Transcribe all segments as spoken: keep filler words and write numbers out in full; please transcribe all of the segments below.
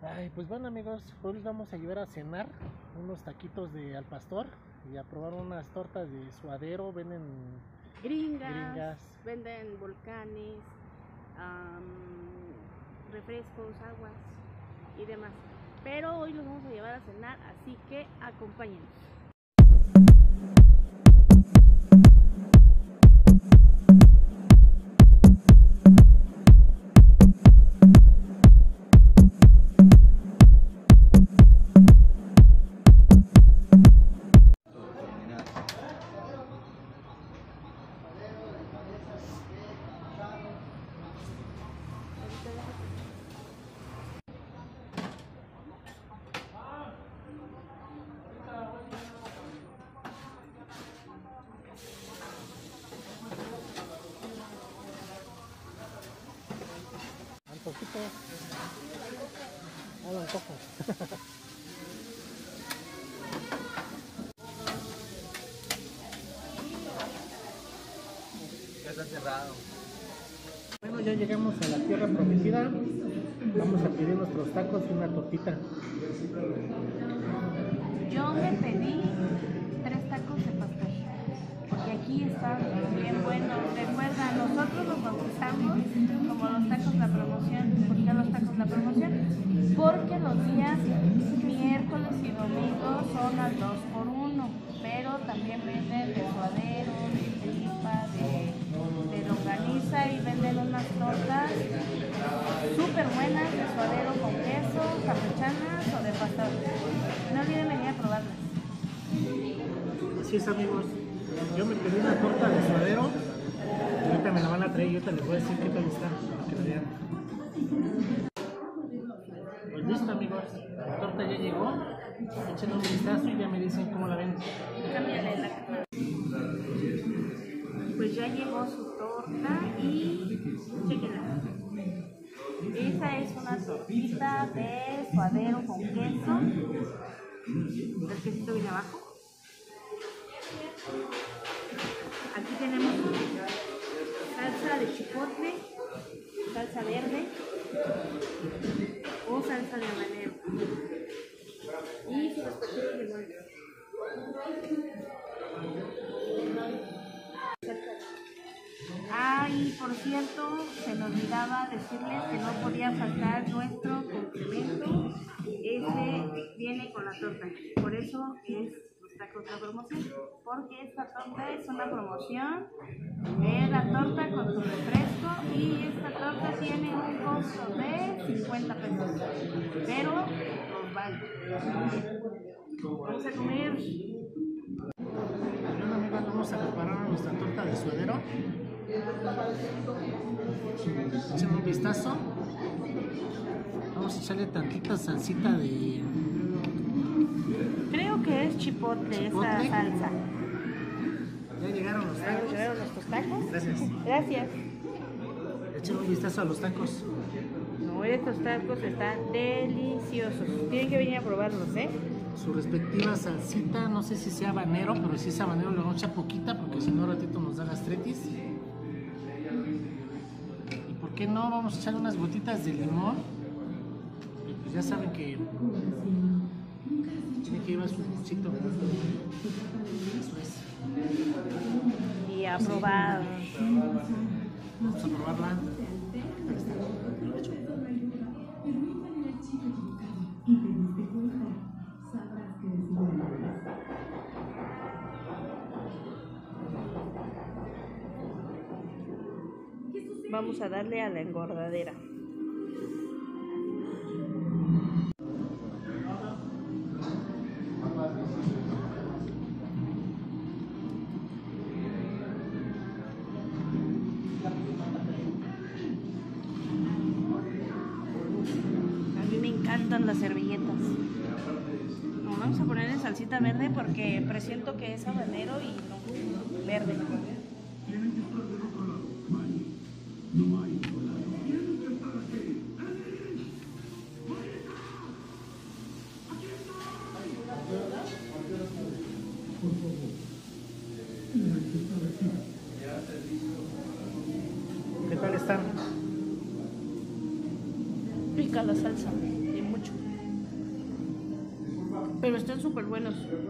Ay, pues bueno amigos, hoy les vamos a llevar a cenar unos taquitos de al pastor y a probar unas tortas de suadero. Venden Gringas, gringas. venden volcanes, am, refrescos, aguas y demás. Pero hoy los vamos a llevar a cenar, así que acompáñenos. Poquito. Hola, un poco. Ya está cerrado. Bueno, ya llegamos a la tierra prometida. Vamos a pedir nuestros tacos y una tortita. Yo me pedí tres tacos de pastor, porque aquí están bien buenos. Recuerda, nosotros los bautizamos como los tacos de la promoción. ¿Por qué los tacos de la promoción? Porque los días miércoles y domingos son al dos por uno, pero también venden de suadero, de tripa, de, de longaniza, y venden unas tortas súper buenas de suadero con queso, campechanas o de pastor. No olviden venir a probarlas. Así es amigos, yo me pedí una torta de suadero y ahorita me la van a traer y ahorita les voy a decir qué tal está, para que la vean. Pues listo amigos, la torta ya llegó, echen un vistazo y ya me dicen cómo la ven. Cámbiale la cámara. Pues ya llegó su torta y chequenla. Esa es una tortita de suadero con queso. El quesito viene abajo. Aquí tenemos salsa de chipotle, salsa verde o salsa de habanero y su respectivo limón. Ah, y por cierto, se me olvidaba decirles que no podía faltar nuestro complemento. Ese viene con la torta, por eso es nuestra otra promoción, porque esta torta es una promoción de la torta con su refresco, y esta torta tiene un costo de cincuenta pesos, pero nos vale. Vamos a comer. Bueno amigos, vamos a preparar nuestra torta de suadero. Echen un vistazo. Vamos a echarle tantita salsita de Creo que es chipotle, chipotle. esa salsa. Ya llegaron los tacos. ¿Llegaron nuestros tacos? Gracias. Gracias. Echen un vistazo a los tacos. No, estos tacos están deliciosos. Tienen que venir a probarlos, ¿eh? Su respectiva salsita, no sé si sea habanero, pero si es habanero le vamos a echar poquita porque si no al ratito nos da gastritis. Y por qué no, vamos a echar unas gotitas de limón. Y pues ya saben que tiene que llevar su limoncito. Eso es. Y a probar. Vamos a probarla. Vamos a darle a la engordadera. A mí me encantan las servilletas. Nos vamos a poner en salsita verde porque presiento que es habanero y no verde. ¿Qué tal están? Rica la salsa, y mucho. pero están súper buenos.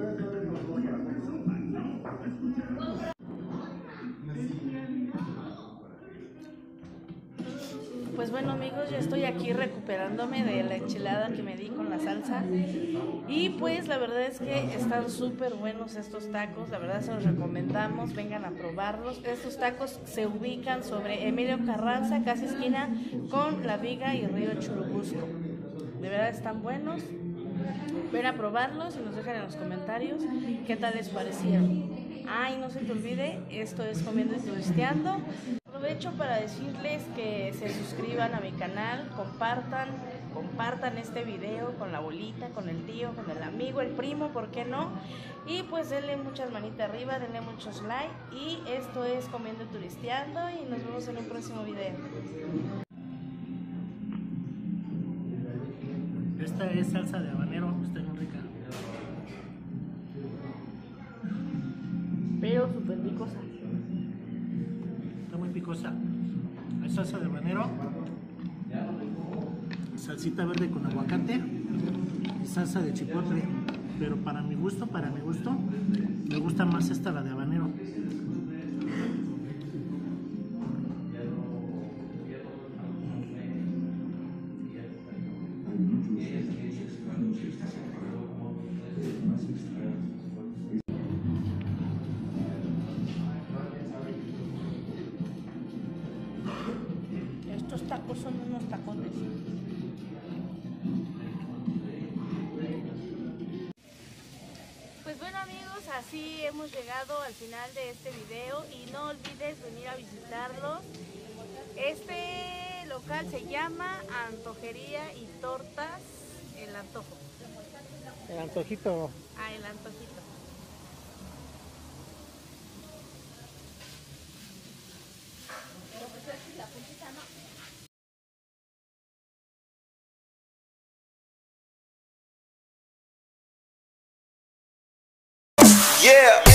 Pues bueno amigos, ya estoy aquí recuperándome de la enchilada que me di con la salsa y pues la verdad es que están súper buenos estos tacos, la verdad se los recomendamos, vengan a probarlos. Estos tacos se ubican sobre Emilio Carranza, casi esquina con La Viga y Río Churubusco. De verdad están buenos, ven a probarlos y nos dejan en los comentarios qué tal les parecieron. Ay, no se te olvide, esto es Comiendo y Turisteando. Aprovecho para decirles que se suscriban a mi canal, compartan, compartan este video con la abuelita, con el tío, con el amigo, el primo, ¿por qué no? Y pues denle muchas manitas arriba, denle muchos like y esto es Comiendo y Turisteando y nos vemos en un próximo video. Esta es salsa de habanero, está muy rica. Pero súper picosa. Está muy picosa. Hay salsa de habanero, salsita verde con aguacate y salsa de chipotle. Pero para mi gusto, para mi gusto, me gusta más esta, la de habanero. Estos tacos son unos tacotes. Pues bueno amigos, así hemos llegado al final de este video y no olvides venir a visitarlos. Este local se llama Antojería y Tortas El Antojo. El antojito. Ah, El Antojito. Yeah.